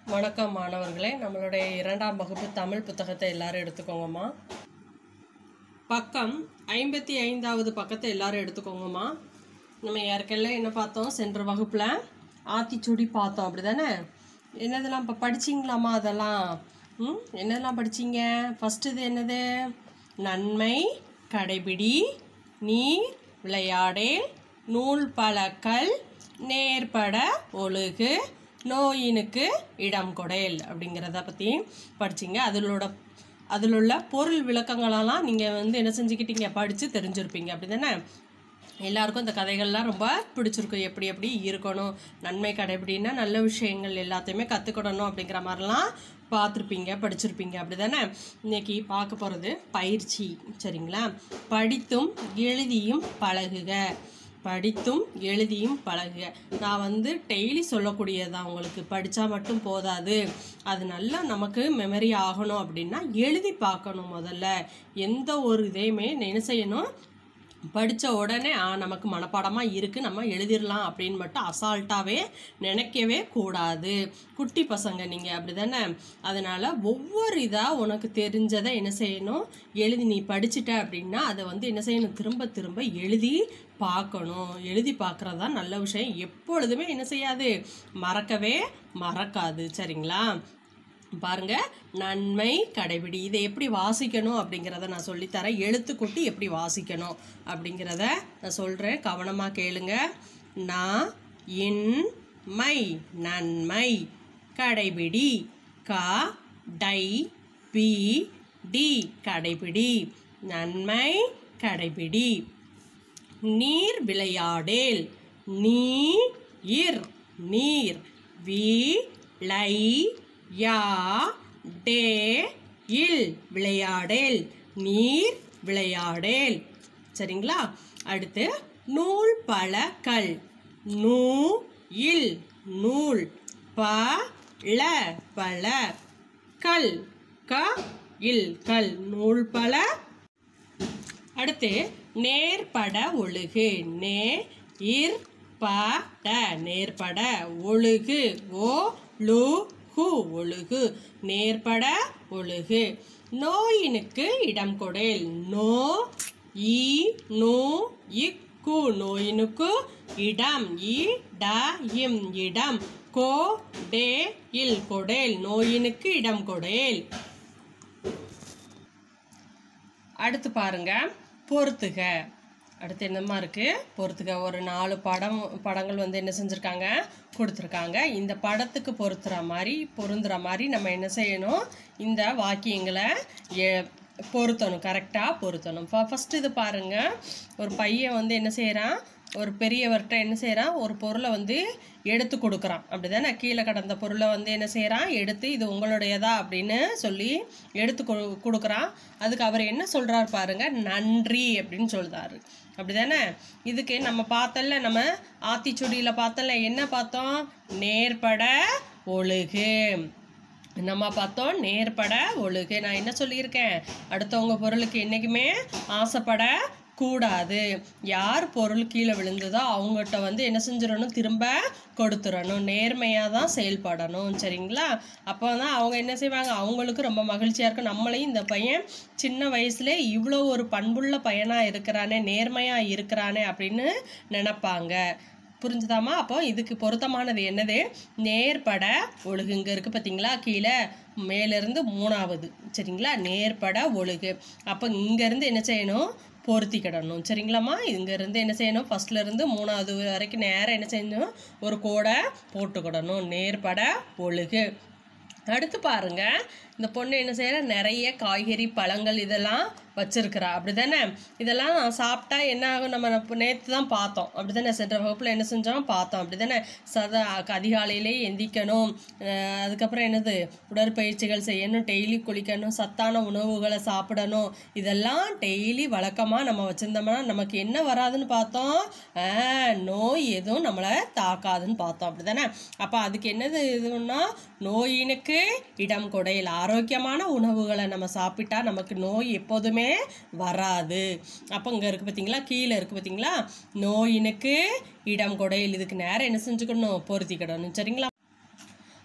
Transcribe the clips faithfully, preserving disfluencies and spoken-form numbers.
வணக்கம் மாணவர்களே, நம்மளுடைய இரண்டாம் வகுப்பு தமிழ் புத்தகத்தை எல்லாரும் எடுத்துக்கோங்கம்மா. பக்கம் ஐம்பத்தி ஐந்தாவது பக்கத்தை எல்லாரும் எடுத்துக்கோங்கம்மா. நம்ம ஏற்கனவே என்ன பார்த்தோம், சென்ற வகுப்பில் ஆத்திச்சூடி பார்த்தோம், அப்படி தானே? என்னதெல்லாம் இப்போ படிச்சிங்களாம்மா? அதெல்லாம் ம் என்னதெல்லாம் படிச்சிங்க? ஃபஸ்ட்டு இது என்னது? நன்மை கடைபிடி, நீர் விளையாடே, நூல் பழக்கல், நேர்பட ஒழுகு, நோயினுக்கு இடம் கொடேல் அப்படிங்கிறத பற்றி படிச்சிங்க. அதிலோட அதில் உள்ள பொருள் விளக்கங்களெல்லாம் நீங்கள் வந்து என்ன செஞ்சுக்கிட்டீங்க, படித்து தெரிஞ்சிருப்பீங்க, அப்படி தானே? எல்லாருக்கும் இந்த கதைகள்லாம் ரொம்ப பிடிச்சிருக்கும். எப்படி எப்படி இருக்கணும், நன்மை கடைபிடினா நல்ல விஷயங்கள் எல்லாத்தையுமே கற்றுக்கிடணும் அப்படிங்கிற மாதிரிலாம் பார்த்துருப்பீங்க, படிச்சிருப்பீங்க, அப்படி தானே? இன்றைக்கி பார்க்க போகிறது பயிற்சி, சரிங்களா? படித்தும் எழுதியும் பழகுக. படித்தும் எழுதியும் பழகுக. நான் வந்து டெய்லி சொல்லக்கூடியதான் உங்களுக்கு. படித்தா மட்டும் போதாது, அது நல்லா நமக்கு மெமரி ஆகணும் அப்படின்னா எழுதி பார்க்கணும். முதல்ல எந்த ஒரு இதையுமே என்ன செய்யணும், படித்த உடனே ஆ நமக்கு மனப்பாடமாக இருக்குது, நம்ம எழுதிடலாம் அப்படின்னு மட்டும் அசால்ட்டாகவே நினைக்கவே கூடாது. குட்டி பசங்க நீங்கள், அப்படி தானே? அதனால் ஒவ்வொரு இதாக உனக்கு தெரிஞ்சதை என்ன செய்யணும், எழுதி நீ படிச்சுட்ட அப்படின்னா அதை வந்து என்ன செய்யணும், திரும்ப திரும்ப எழுதி பார்க்கணும். எழுதி பார்க்குறது தான் நல்ல விஷயம். எப்பொழுதுமே என்ன செய்யாது, மறக்கவே மறக்காது, சரிங்களா? பாருங்க, நன்மை கடைபிடி. இதை எப்படி வாசிக்கணும் அப்படிங்கிறத நான் சொல்லித்தரேன். எழுத்துக்கூட்டி எப்படி வாசிக்கணும் அப்படிங்கிறத நான் சொல்கிறேன், கவனமாக கேளுங்க. நான் இன் மை நன்மை கடைபிடி, க டை பி டி கடைபிடி, நன்மை கடைபிடி. நீர் விளையாடேல், நீர் நீர், வி லை யா டே இல் விளையாடேல், நீர் விளையாடேல், சரிங்களா? அடுத்து நூல் பழக்கல், நூ இல் நூல், ப ல பல, கல் க இல் கல், நூல் பல. அடுத்து நேர்பட ஒழுகு, நே இர் பட நேர்பட, ஒழுகு ஓ லு ஹு ஒழுகு, நேர்பட ஒழுகு. நோயினுக்கு இடம் கொடேல், நோ இ நு இக்கு நோயினுக்கு இடம், இ ட இம் இடம், கோ டே இல் கொடேல், நோயினுக்கு இடம் கொடேல். அடுத்து பாருங்க, பொறுத்துக. அடுத்து என்னமா இருக்குது, பொறுத்துக்க. ஒரு நாலு படம் படங்கள் வந்து என்ன செஞ்சுருக்காங்க, கொடுத்துருக்காங்க. இந்த படத்துக்கு பொறுத்துற மாதிரி பொருந்துற மாதிரி நம்ம என்ன செய்யணும், இந்த வாக்கியங்களை எ பொருத்தணும், கரெக்டாக பொருத்தணும். ஃபஸ்ட்டு இது பாருங்கள், ஒரு பையன் வந்து என்ன செய்கிறான், ஒரு பெரியவர்கிட்ட என்ன செய்கிறான், ஒரு பொருளை வந்து எடுத்து கொடுக்குறான், அப்படி தானே? கீழே கடந்த பொருளை வந்து என்ன செய்கிறான், எடுத்து இது உங்களுடையதா அப்படின்னு சொல்லி எடுத்து கொ கொடுக்குறான். அதுக்கு அவர் என்ன சொல்கிறார் பாருங்க, நன்றி அப்படின்னு சொல்கிறாரு, அப்படி தானே? இதுக்கு நம்ம பார்த்தல, நம்ம ஆத்திச்சூடியில் பார்த்தல, என்ன பார்த்தோம், நேர்பட ஒழுகு. நம்ம பார்த்தோம் நேர்பட ஒழுகு. நான் என்ன சொல்லியிருக்கேன், அடுத்தவங்க பொருளுக்கு என்றைக்குமே ஆசைப்பட கூடாது. யார் பொருள் கீழே விழுந்ததோ அவங்ககிட்ட வந்து என்ன செஞ்சிடணும், திரும்ப கொடுத்துடணும். நேர்மையாக தான் செயல்படணும், சரிங்களா? அப்போ தான் அவங்க என்ன செய்வாங்க, அவங்களுக்கு ரொம்ப மகிழ்ச்சியாக இருக்கும். நம்மளையும் இந்த பையன் சின்ன வயசுல இவ்வளோ ஒரு பண்புள்ள பையனாக இருக்கிறானே, நேர்மையாக இருக்கிறானே அப்படின்னு நினைப்பாங்க. புரிஞ்சுதாமா? அப்போ இதுக்கு பொருத்தமானது என்னது, நேர்பட ஒழுகு. இங்கே இருக்குது பார்த்தீங்களா, கீழே மேலேருந்து மூணாவது, சரிங்களா? நேர்பட ஒழுகு. அப்போ இங்கேருந்து என்ன செய்யணும், பொருத்திக்கிடணும், சரிங்களாம்மா? இங்கேருந்து என்ன செய்யணும், ஃபஸ்ட்லேருந்து மூணாவது வரைக்கும் நேரம் என்ன செய்யணும், ஒரு கோடை போட்டுக்கிடணும், நேர்பட ஒழுகு. அடுத்து பாருங்க, இந்த பொண்ணு என்ன செய்யற, நிறைய காய்கறி பழங்கள் இதெல்லாம் வச்சிருக்கிறா, அப்படி தானே? இதெல்லாம் சாப்பிட்டா என்ன ஆகும், நம்ம நேற்று தான் பார்த்தோம், அப்படி தானே? சென்ற வகுப்பில் என்ன செஞ்சோம், பார்த்தோம், அப்படி தானே? சதா அதிகாலையிலே எந்திக்கணும், அதுக்கப்புறம் என்னது, உடற்பயிற்சிகள் செய்யணும், டெய்லி குளிக்கணும், சத்தான உணவுகளை சாப்பிடணும். இதெல்லாம் டெய்லி வழக்கமாக நம்ம வச்சுருந்தோம்னா நமக்கு என்ன வராதுன்னு பார்த்தோம், நோய் எதுவும் நம்மளை தாக்காதுன்னு பார்த்தோம், அப்படி தானே? அப்போ அதுக்கு என்னது இதுன்னா, நோயினுக்கு இடம் கொடையில், ஆரோக்கியமான உணவுகளை நம்ம சாப்பிட்டா நமக்கு நோய் எப்போதுமே வராது. அப்போ இங்கே இருக்குது பார்த்தீங்களா, கீழே இருக்குது பார்த்தீங்களா, நோயினுக்கு இடம் கொடையில். இதுக்கு நேரம் என்ன செஞ்சுக்கணும், பொருத்திக்கிடணும், சரிங்களா?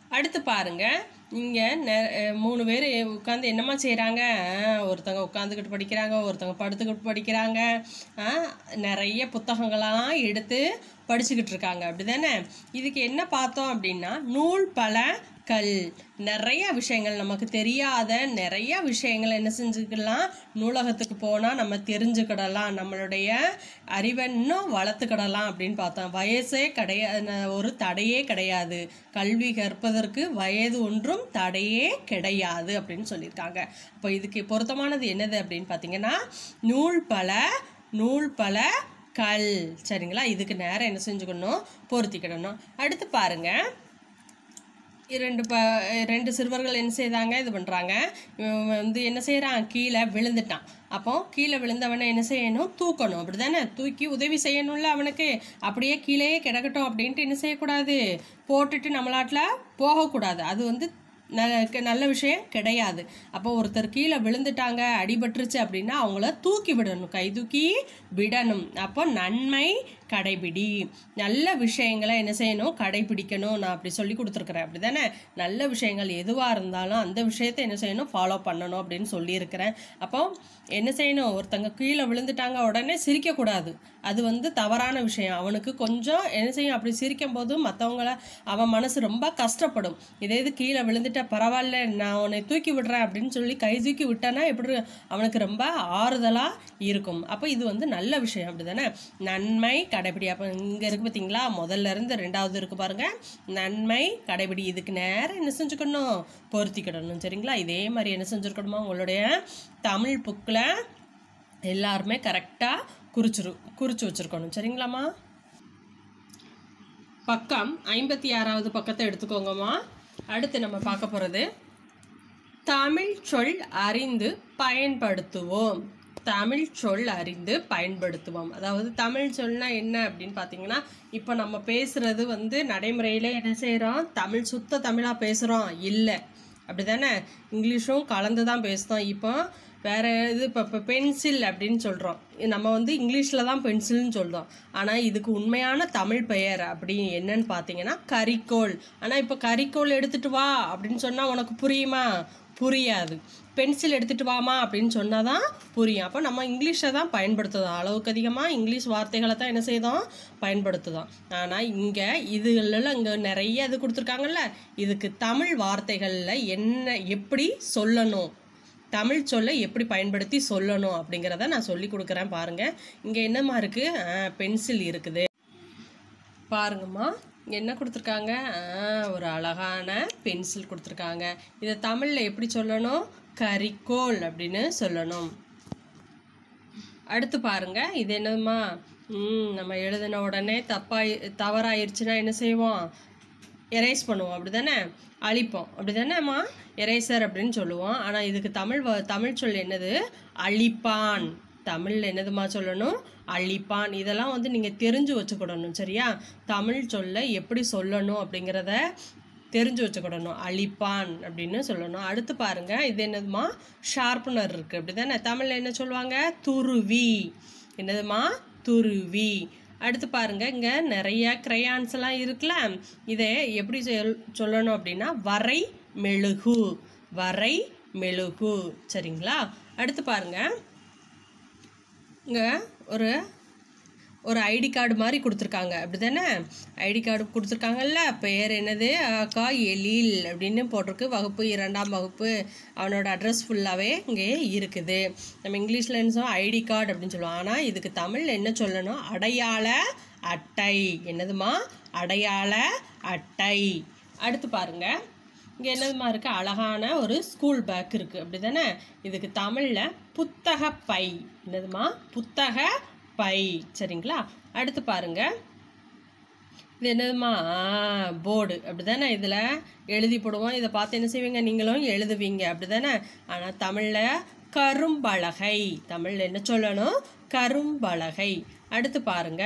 அடுத்து பாருங்க, இங்கே நெ மூணு பேர் உட்காந்து என்னம்மா செய்கிறாங்க? ஒருத்தவங்க உட்காந்துக்கிட்டு படிக்கிறாங்க, ஒருத்தவங்க படுத்துக்கிட்டு படிக்கிறாங்க. நிறைய புத்தகங்களாம் எடுத்து படிச்சுக்கிட்டு இருக்காங்க, அப்படி தானே? இதுக்கு என்ன பார்த்தோம் அப்படின்னா, நூல் பல கல். நிறைய விஷயங்கள் நமக்கு தெரியாத நிறைய விஷயங்கள் என்ன செஞ்சுக்கலாம், நூலகத்துக்கு போனால் நம்ம தெரிஞ்சுக்கிடலாம், நம்மளுடைய அறிவை இன்னும் வளர்த்துக்கிடலாம் அப்படின்னு பார்த்தோம். வயசே கிடையாது, ஒரு தடையே கிடையாது. கல்வி கற்பதற்கு வயது ஒன்றும் தடையே கிடையாது அப்படின்னு சொல்லியிருக்காங்க. அப்போ இதுக்கு பொருத்தமானது என்னது அப்படின்னு பார்த்தீங்கன்னா, நூல் பல நூல் பல கல். சரிங்களா? இதுக்கு நேரம் என்ன செஞ்சுக்கணும், பொருத்திக்கிடணும். அடுத்து பாருங்க, ரெண்டு ப ரெண்டு சிறுவர்கள் என்ன செய்தாங்க, இது பண்ணுறாங்க. வந்து என்ன செய்கிறான், கீழே விழுந்துட்டான். அப்போ கீழே விழுந்தவனை என்ன செய்யணும், தூக்கணும், அப்படி தானே? தூக்கி உதவி செய்யணும்ல அவனுக்கு. அப்படியே கீழேயே கிடக்கட்டும் அப்படின்ட்டு என்ன செய்யக்கூடாது, போட்டுட்டு நம்மளாட்டில் போகக்கூடாது. அது வந்து நல்ல நல்ல விஷயம் கிடையாது. அப்போ ஒருத்தர் கீழே விழுந்துட்டாங்க, அடிபட்டுருச்சு அப்படின்னா அவங்கள தூக்கி விடணும், கை தூக்கி விடணும். அப்போ நன்மை கடைபிடி, நல்ல விஷயங்களை என்ன செய்யணும், கடைபிடிக்கணும். நான் அப்படி சொல்லி கொடுத்துருக்குறேன், அப்படி தானே? நல்ல விஷயங்கள் எதுவாக இருந்தாலும் அந்த விஷயத்தை என்ன செய்யணும், ஃபாலோ பண்ணணும் அப்படின்னு சொல்லியிருக்கிறேன். அப்போ என்ன செய்யணும், ஒருத்தங்க கீழே விழுந்துட்டாங்க உடனே சிரிக்கக்கூடாது, அது வந்து தவறான விஷயம். அவனுக்கு கொஞ்சம் என்ன செய்யும், அப்படி சிரிக்கும் போது மற்றவங்கள அவன் மனசு ரொம்ப கஷ்டப்படும். இதே இது கீழே விழுந்துட்ட பரவாயில்ல, நான் உன்னை தூக்கி விடுறேன் அப்படின்னு சொல்லி கை தூக்கி விட்டானா எப்படி அவனுக்கு ரொம்ப ஆறுதலாக இருக்கும். அப்போ இது வந்து நல்ல விஷயம், அப்படி தானே? நன்மை கடைபிடி. அப்போ இங்கே இருக்குது பார்த்தீங்களா, முதல்ல இருந்து ரெண்டாவது இருக்கு பாருங்க, நன்மை கடைபிடி. இதுக்கு நேரம் என்ன செஞ்சுக்கணும், பொருத்திக்கிடணும். சரிங்களா? இதே மாதிரி என்ன செஞ்சுருக்கணுமா, உங்களுடைய தமிழ் புக்கில் எல்லாருமே கரெக்டாக குறிச்சிரு குறிச்சு வச்சுருக்கணும். சரிங்களாம்மா? பக்கம் ஐம்பத்தி ஆறாவது பக்கத்தை எடுத்துக்கோங்கம்மா. அடுத்து நம்ம பார்க்க போகிறது, தமிழ் சொல் அறிந்து பயன்படுத்துவோம். தமிழ் சொல் அறிந்து பயன்படுத்துவோம். அதாவது தமிழ் சொல்னா என்ன அப்படின்னு பார்த்தீங்கன்னா, இப்போ நம்ம பேசுகிறது வந்து நடைமுறையில் என்ன செய்கிறோம், தமிழ் சுத்த தமிழாக பேசுகிறோம் இல்லை, அப்படி தானே? இங்கிலீஷும் கலந்து தான் பேசுகிறோம். இப்போ வேறு இது இப்போ இப்போ பென்சில் அப்படின்னு சொல்கிறோம், நம்ம வந்து இங்கிலீஷில் தான் பென்சில்னு சொல்கிறோம். ஆனால் இதுக்கு உண்மையான தமிழ் பெயர் அப்படி என்னன்னு பார்த்தீங்கன்னா கரிக்கோல். ஆனால் இப்போ கரிக்கோல் எடுத்துகிட்டு வா அப்படின்னு சொன்னால் உனக்கு புரியுமா? புரியாது. பென்சில் எடுத்துகிட்டு வாமா அப்படின்னு சொன்னால் தான் புரியும். அப்போ நம்ம இங்கிலீஷை தான் பயன்படுத்துதோம், அளவுக்கு அதிகமாக இங்கிலீஷ் வார்த்தைகளை தான் என்ன செய்தோம், பயன்படுத்துதோம். ஆனால் இங்கே இதுகளில் இங்கே நிறைய இது கொடுத்துருக்காங்கல்ல, இதுக்கு தமிழ் வார்த்தைகளில் என்ன எப்படி சொல்லணும், தமிழ் சொல்லை எப்படி பயன்படுத்தி சொல்லணும் அப்படிங்கிறத நான் சொல்லி கொடுக்குறேன். பாருங்கள், இங்கே என்னம்மா இருக்குது, பென்சில் இருக்குது பாருங்கம்மா. என்ன கொடுத்துருக்காங்க, ஒரு அழகான பென்சில் கொடுத்துருக்காங்க. இதை தமிழில் எப்படி சொல்லணும், கரிக்கோல் அப்படின்னு சொல்லணும். அடுத்து பாருங்க, இது என்னம்மா, ம் நம்ம எழுதின உடனே தப்பாய் தவறாயிருச்சுன்னா என்ன செய்வோம், எரேஸ் பண்ணுவோம், அப்படி தானே? அழிப்போம், அப்படி தானேம்மா? எரேசர் அப்படின்னு சொல்லுவோம். ஆனால் இதுக்கு தமிழ் தமிழ் சொல் என்னது, அழிப்பான். தமிழில் என்னதுமா சொல்லணும், அழிப்பான். இதெல்லாம் வந்து நீங்கள் தெரிஞ்சு வச்சுக்கிடணும். சரியா? தமிழ் சொல்ல எப்படி சொல்லணும் அப்படிங்கிறத தெரிஞ்சு வச்சுக்கிடணும். அழிப்பான் அப்படின்னு சொல்லணும். அடுத்து பாருங்கள், இது என்னதுமா, ஷார்ப்னர் இருக்குது, அப்படி தானே? தமிழில் என்ன சொல்லுவாங்க, துருவி. என்னதுமா, துருவி. அடுத்து பாருங்கள், இங்கே நிறைய கிரையான்ஸ் எல்லாம் இருக்குல்ல, இதை எப்படி சொல் சொல்லணும் அப்படின்னா வரை மெழுகு, வரை மெழுகு. சரிங்களா? அடுத்து பாருங்கள், இங்கே ஒரு ஒரு ஐடி கார்டு மாதிரி கொடுத்துருக்காங்க, அப்படி தானே? ஐடி கார்டு கொடுத்துருக்காங்கல்ல, பெயர் என்னது, கா எழில் அப்படின்னு போட்டிருக்கு, வகுப்பு இரண்டாம் வகுப்பு, அவனோட அட்ரஸ் ஃபுல்லாகவே இங்கே இருக்குது. நம்ம இங்கிலீஷில் என்ன சொல்லுவோம், ஐடி கார்டு அப்படின்னு சொல்லுவோம். ஆனால் இதுக்கு தமிழ் என்ன சொல்லணும், அடையாள அட்டை. என்னதுமா, அடையாள அட்டை. அடுத்து பாருங்கள், இங்கே என்னதுமா இருக்குது, அழகான ஒரு ஸ்கூல் பேக் இருக்குது, அப்படி தானே? இதுக்கு தமிழில் புத்தக பை. என்னதுமா, புத்தக பை. சரிங்களா? அடுத்து பாருங்க, இது என்னதுமா, போர்டு, அப்படி தானே? இதில் எழுதி போடுவோம், இதை பார்த்து என்ன செய்வீங்க, நீங்களும் எழுதுவீங்க, அப்படி தானே? ஆனால் தமிழில் கரும்பலகை. தமிழில் என்ன சொல்லணும், கரும்பலகை. அடுத்து பாருங்க,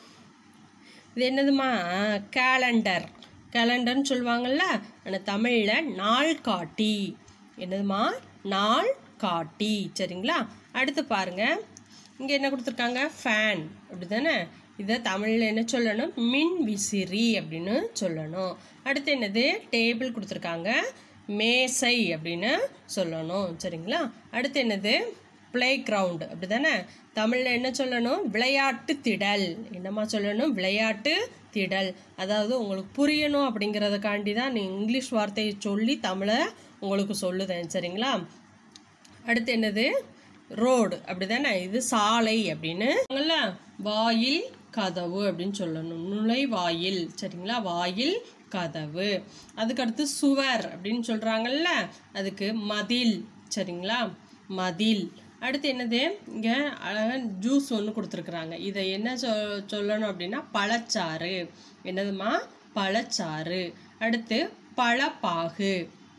இது என்னதுமா, கேலண்டர். கேலண்டர்னு சொல்லுவாங்கள்ல, ஆனால் தமிழில் நாள் காட்டி. என்னதுமா, நாள் காட்டி. சரிங்களா? அடுத்து பாருங்கள், இங்கே என்ன கொடுத்துருக்காங்க, ஃபேன், அப்படி தானே? இதை தமிழில் என்ன சொல்லணும்? மின் விசிறி அப்படின்னு சொல்லணும். அடுத்து என்னது? டேபிள் கொடுத்துருக்காங்க, மேசை அப்படின்னு சொல்லணும். சரிங்களா? அடுத்து என்னது? பிளே கிரவுண்டு, அப்படி தானே? தமிழில் என்ன சொல்லணும்? விளையாட்டு திடல். என்னம்மா சொல்லணும்? விளையாட்டு திடல். அதாவது உங்களுக்கு புரியணும் அப்படிங்கிறதுக்காண்டி தான் நீ இங்கிலீஷ் வார்த்தையை சொல்லி தமிழை உங்களுக்கு சொல்லுதேன். சரிங்களா? அடுத்து என்னது? ரோடு, அப்படி தானே? இது சாலை அப்படின்னு. வாயில் கதவு அப்படின்னு சொல்லணும். நுழைவாயில். சரிங்களா? வாயில் கதவு. அதுக்கடுத்து சுவர் அப்படின்னு சொல்கிறாங்கல்ல, அதுக்கு மதில். சரிங்களா? மதில். அடுத்து என்னது? இங்கே அழகாக ஜூஸ் ஒன்று கொடுத்துருக்குறாங்க. இதை என்ன சொ சொல்லணும் அப்படின்னா பழச்சாறு. என்னதுமா? பழச்சாறு. அடுத்து பழப்பாகு.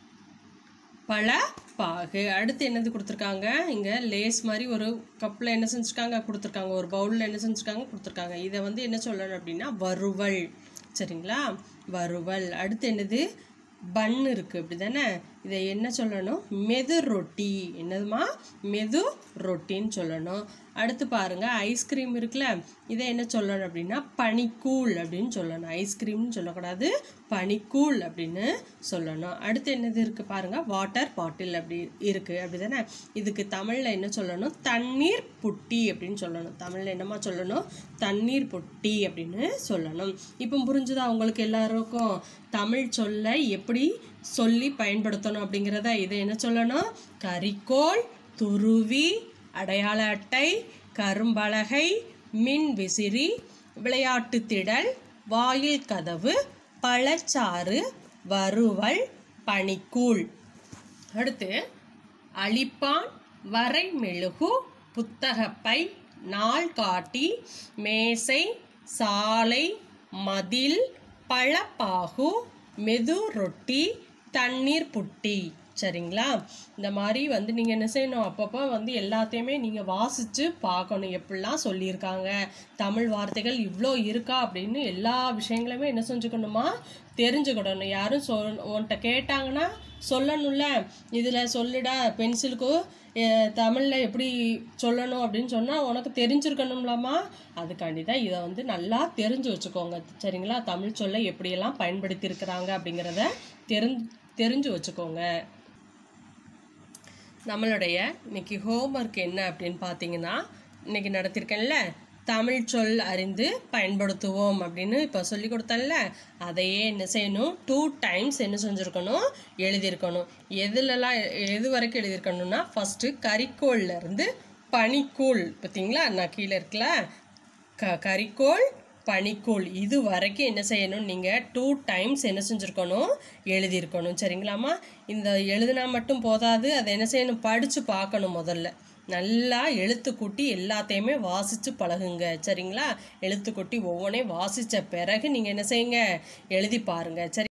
பழப்பாகு. அடுத்து என்னது கொடுத்துருக்காங்க? இங்கே லேஸ் மாதிரி ஒரு கப்பில் என்ன செஞ்சுருக்காங்க? கொடுத்துருக்காங்க. ஒரு பவுலில் என்ன செஞ்சுருக்காங்க? கொடுத்துருக்காங்க. இதை வந்து என்ன சொல்லணும் அப்படின்னா வறுவல். சரிங்களா? வறுவல். அடுத்து என்னது? பன் இருக்குது, அப்படி தானே? இதை என்ன சொல்லணும்? மெது ரொட்டி. என்னதுமா? மெது ரொட்டின்னு சொல்லணும். அடுத்து பாருங்கள், ஐஸ்கிரீம் இருக்குல்ல, இதை என்ன சொல்லணும் அப்படின்னா பனிக்கூழ் அப்படின்னு சொல்லணும். ஐஸ்கிரீம்னு சொல்லக்கூடாது, பனிக்கூழ் அப்படின்னு சொல்லணும். அடுத்து என்னது இருக்குது பாருங்கள்? வாட்டர் பாட்டில் அப்படி இருக்குது, அப்படி தானே? இதுக்கு தமிழில் என்ன சொல்லணும்? தண்ணீர் புட்டி அப்படின்னு சொல்லணும். தமிழில் என்னமா சொல்லணும்? தண்ணீர் புட்டி அப்படின்னு சொல்லணும். இப்போ புரிஞ்சுதா உங்களுக்கு எல்லாருக்கும்? தமிழ் சொல்ல எப்படி சொல்லி பயன்படுத்தணும் அப்படிங்கிறத. இதை என்ன சொல்லணும்? கரிக்கோல், துருவி, அடையாள அட்டை, கரும்பலகை, மின் விசிறி, விளையாட்டு திடல், வாயில் கதவு, பழச்சாறு, வறுவல், பனிக்கூழ். அடுத்து அழிப்பான், வரை மெழுகு, புத்தகப்பை, நாள்காட்டி, மேசை, சாலை, மதில், பழப்பாகு, மெது ரொட்டி, தண்ணீர் புட்டி. சரிங்களா? இந்த மாதிரி வந்து நீங்கள் என்ன செய்யணும்? அப்பப்போ வந்து எல்லாத்தையுமே நீங்கள் வாசித்து பார்க்கணும். எப்படிலாம் சொல்லியிருக்காங்க, தமிழ் வார்த்தைகள் இவ்வளோ இருக்கா அப்படின்னு எல்லா விஷயங்களுமே என்ன செஞ்சுக்கணுமா? தெரிஞ்சுக்கிடணும். யாரும் சொல் உன்கிட்ட கேட்டாங்கன்னா சொல்லணும்ல, இதில் சொல்லிடா பென்சிலுக்கு தமிழில் எப்படி சொல்லணும் அப்படின்னு சொன்னால் உனக்கு தெரிஞ்சிருக்கணும்லாமா? அதுக்காண்டி தான் இதை வந்து நல்லா தெரிஞ்சு வச்சுக்கோங்க. சரிங்களா? தமிழ் சொல்ல எப்படியெல்லாம் பயன்படுத்தியிருக்கிறாங்க அப்படிங்கிறத தெரிஞ்சு தெரிஞ்சு வச்சுக்கோங்க. நம்மளுடைய இன்னைக்கு ஹோம்ஒர்க் என்ன அப்படின்னு பார்த்தீங்கன்னா, இன்னைக்கு நடத்திருக்கேன்ல, தமிழ் சொல் அறிந்து பயன்படுத்துவோம் அப்படின்னு இப்போ சொல்லி கொடுத்தேன்ல, அதையே என்ன செய்யணும்? டூ டைம்ஸ் என்ன செஞ்சுருக்கணும்? எழுதியிருக்கணும். எதுலலாம் எது வரைக்கும் எழுதியிருக்கணும்னா, ஃபஸ்ட்டு கரிக்கோள்லேருந்து பனிக்கூழ். பார்த்தீங்களா? நான் கீழே இருக்கல, க கரிக்கோள் பனிக்கூழ் இது வரைக்கும் என்ன செய்யணும்? நீங்கள் டூ டைம்ஸ் என்ன செஞ்சுருக்கணும்? எழுதியிருக்கணும். சரிங்களாம்மா? இந்த எழுதுனா மட்டும் போதாது, அதை என்ன செய்யணும்? படித்து பார்க்கணும். முதல்ல நல்லா எழுத்து கூட்டி எல்லாத்தையுமே வாசித்து பழகுங்க. சரிங்களா? எழுத்து கூட்டி ஒவ்வொன்றையும் வாசித்த பிறகு நீங்கள் என்ன செய்யுங்க? எழுதி பாருங்கள். சரி.